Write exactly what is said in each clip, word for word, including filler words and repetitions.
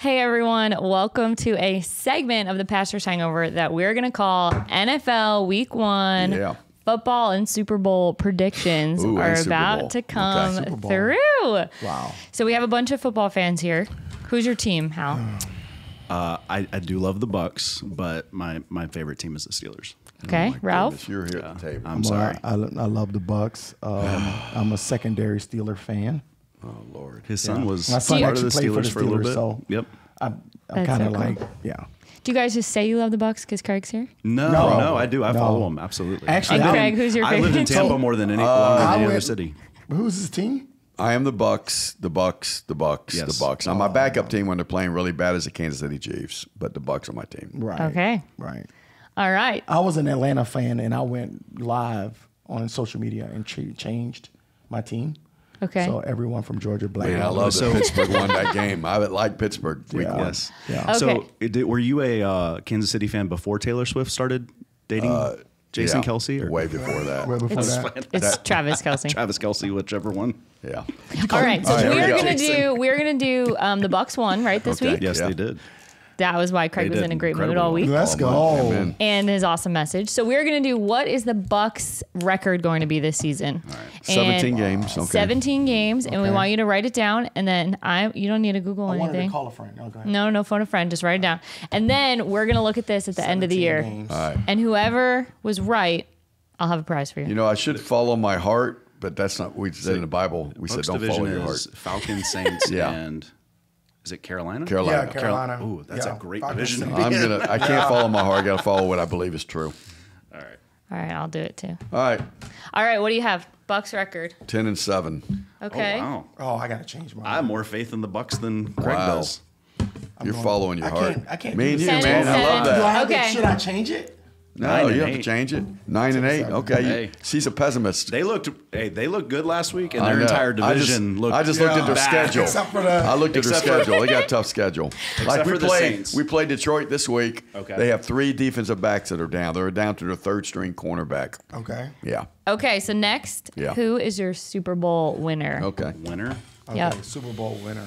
Hey everyone, welcome to a segment of the Pastor's Hangover that we're going to call N F L Week One. Yeah. Football and Super Bowl predictions Ooh, are Super about Bowl. to come Okay. through. Wow. So we have a bunch of football fans here. Who's your team, Hal? Uh, I, I do love the Bucs, but my, my favorite team is the Steelers. Okay, My Ralph? goodness, you're here at the table. I'm Well, sorry. I, I love the Bucs. Um, I'm a secondary Steeler fan. Oh, Lord. His son was My son part of the actually played for Steelers the for a little Steelers, bit. so- Yep. I'm, I'm That's kind of so cool. like, yeah. Do you guys just say you love the Bucs because Craig's here? No, No. no, I do. I No. follow him. Absolutely. Actually, And I- Craig, who's your I lived in favorite? Tampa more than any, Uh, longer than I any other went- city. Who's his team? I am the Bucks, the Bucks, the Bucks, Yes. the Bucks. Now, my backup team when they're playing really bad is the Kansas City Chiefs, but the Bucks are my team. Right. Okay. Right. All right. I was an Atlanta fan, and I went live on social media and ch- changed my team. Okay. So everyone from Georgia, black. Man, I love that Pittsburgh won that game. I would like Pittsburgh week Yeah. one. Yes. Yeah. Okay. So, it did, were you a uh, Kansas City fan before Taylor Swift started dating Uh, Jason yeah, Kelsey? Or way before that. Way before It's, that. it's Travis Kelsey. Travis Kelsey, whichever one. Yeah. All right, so All right, we here are we go. gonna do we're gonna do um, the Bucks won right this Okay. week. Yes, Yeah. they did. That was why Craig They was did in a great mood incredibly all week. well. Let's Oh, go. my- amen. And his awesome message. So we're going to do what is the Bucks record going to be this season? All right. seventeen games. Okay. seventeen games, and we Okay. want you to write it down. And then I, you don't need to Google I wanted anything. to call a friend. Okay. No, no phone a friend. Just write it down. And then we're going to look at this at the end of the year. Games. All right. And whoever was right, I'll have a prize for you. You know, I should follow my heart, but that's not what we said in the Bible. We said Bucs don't division follow your heart. is Falcons, Saints, Yeah. and is it Carolina? Carolina. Yeah, Carolina. Ooh, that's Yeah. a great Falcons division. and- I'm gonna. I can't follow my heart. I got to follow what I believe is true. All right. All right, I'll do it too. All right, All right, what do you have? Bucks record. ten and seven. Okay. Oh, wow. Oh, I gotta change my. I have more faith in the Bucks than Craig Wow. does. You're going- following your I heart. can't- I can't Me do and you, the Ten man. and I love seven. Do that. I have to- Okay. should I change it? No, Nine and you have to eight. change it. Nine and eight. seven. Okay. You- Hey. She's a pessimist. They looked. Hey, they looked good last week, and I their know. entire I just- division looked. I just looked at their bad. schedule. Except for the- I looked at their Except for- schedule. They got a tough schedule. Like we for the played, Saints. we played Detroit this week. Okay. They have three defensive backs that are down. They're down to their third string cornerback. Okay. Yeah. Okay, so next, Yeah. who is your Super Bowl winner? Okay. Winner. Okay. Yep. Super Bowl winner.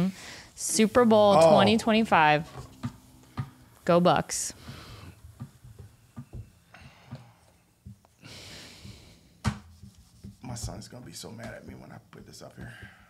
Super Bowl Oh. twenty twenty-five. Go Bucks. My son's gonna be so mad at me when I put this up here.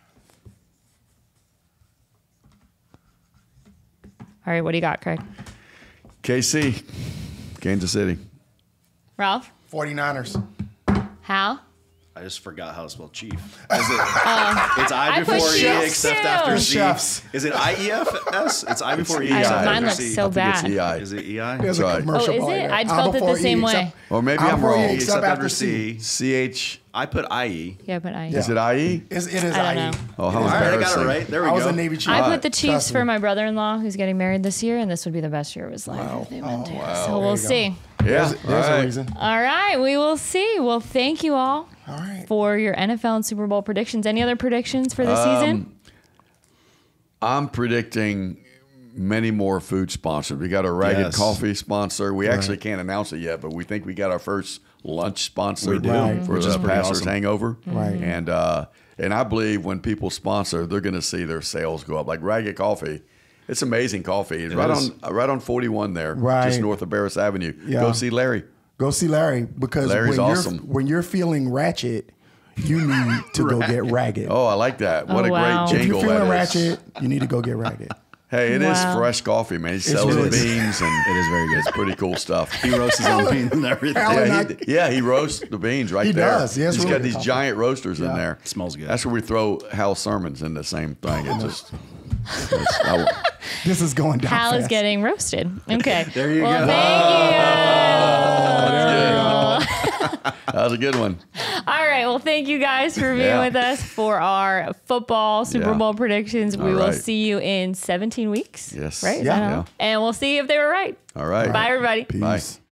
All right, what do you got, Craig? K C, Kansas City. Ralph? 49ers. Hal? I just forgot how to spell chief. Is it? it's I I put before E, Cheifs except too. after You're C. Cheifs. Is it I E F S? It's I before E. I- except mine after looks C. so I think it's bad. E I. Is it E I? There's a right. commercial. Oh, is like it? that. I I spelled it the before same E, way. except- Or maybe I I'm before E, wrong. except Except after after C. C. C H. I put I E. Yeah, but I. Is it I E? It's, it is I don't I E. know. Oh, how All right, I got embarrassing. it right. There we I was go. a Navy chief. I All put right. the Chiefs Trust for me. my brother-in-law who's getting married this year, and this would be the best year of his life Wow. if they went Oh, there. wow. So There we'll you go. see. Yeah. There's, there's All right. a reason. All right, we will see. Well, thank you all All right. for your N F L and Super Bowl predictions. Any other predictions for this Um, season? I'm predicting many more food sponsors. We got a Ragged Yes. Coffee sponsor. We actually can't announce it yet, but we think we got our first lunch sponsor We do, Right. for which the is pretty Pastor's awesome. Hangover. Right. And uh, and I believe when people sponsor, they're going to see their sales go up. Like Ragged Coffee, it's amazing coffee. It's It right is. on right on forty-one there, Right. just north of Barris Avenue. Yeah. Go see Larry. Go see Larry because Larry's when awesome. you're when you're feeling ratchet, you need to go get ragged. Oh, I like that. What Oh, a wow. great if you're jingle feeling that is. ratchet, you need to go get ragged. Hey, it is Wow. fresh coffee, man. He sells really the is. beans, and It is very good. it's pretty cool stuff. He roasts his own beans and everything. Hal and Yeah, I- he, yeah, he roasts the beans right He there. does. He has He's really got good these coffee. giant roasters in Yeah. there. It smells good. That's where we throw Hal's sermons in the same thing. It just, it's, I, This is going down Hal is fast. getting roasted. Okay. There you well, go. thank you. that was a good one. All right. Well, thank you guys for being Yeah. with us for our football Super Yeah. Bowl predictions. We All will right. see you in seventeen weeks. Yes. Right? Is Yeah. that how- Yeah. And we'll see if they were right. All right. Bye, everybody. Bye. Peace.